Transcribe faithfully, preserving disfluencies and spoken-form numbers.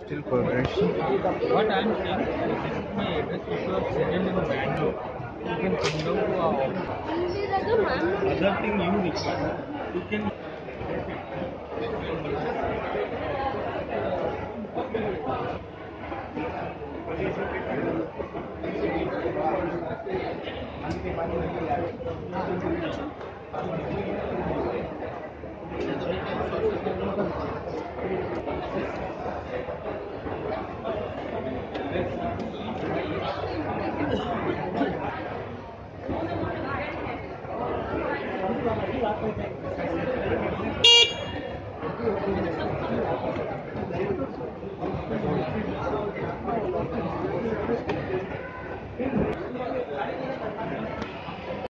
Still progress. What I'm saying, this is my address. If you are present in Bangalore, you can come down to our office. Other thing you require, you can.